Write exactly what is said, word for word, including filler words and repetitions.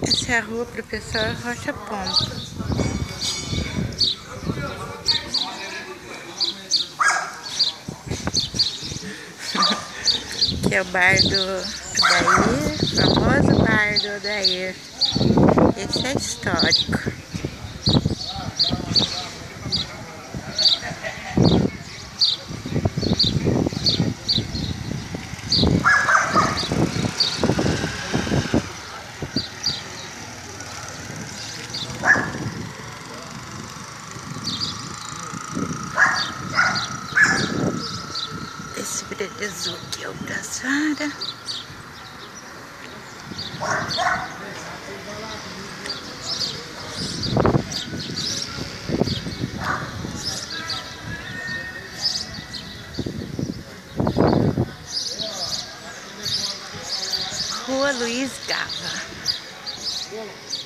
Essa é a rua Professor Rocha Pombo. Que é o bar do Odair, famoso bar do Odair. Esse é histórico. Esse prédio azul aqui é o Braçara. Rua Luiz Gava.